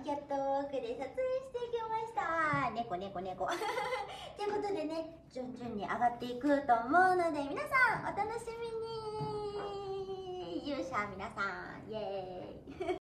キャットウォークで撮影してきました。猫猫猫。ということでね、順々に上がっていくと思うので、皆さんお楽しみに。勇者皆さん、イエーイ。